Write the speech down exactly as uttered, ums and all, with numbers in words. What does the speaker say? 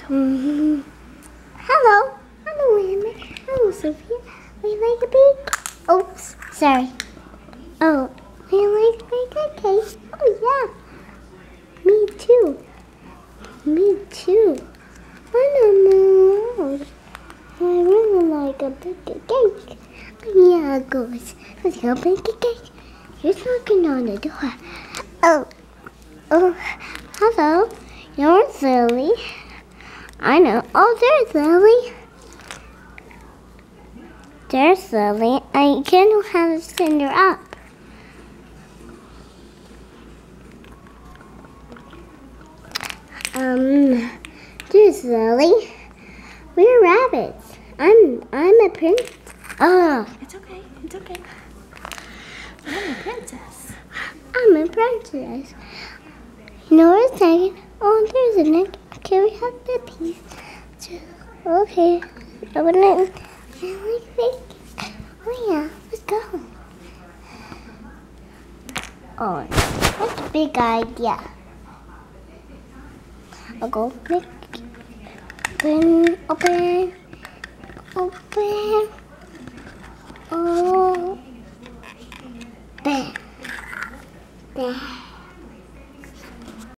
Mm-hmm. Hello. Hello, Anna. Hello, Sophia. Would you like a cake? Oops, sorry. Oh, would you like to make a cake? Oh, yeah. Me too. Me too. I don't know. I really like a big cake. Yeah, girls. Let's go make a cake. Who's knocking on the door? Oh. Oh, hello. You're Lily. I know. Oh, there's Lily. There's Lily. I can't have to send her up. Um, there's Lily. We're rabbits. I'm I'm a prince. Oh, It's okay. It's okay. I'm a princess. I'm a princess. You know what a second? Oh, there's a neck. Can we have the piece? Okay. I would like I like bacon. Oh yeah, let's go. Oh, that's a big idea. I'll go make open, open, open. Oh, bam, bam.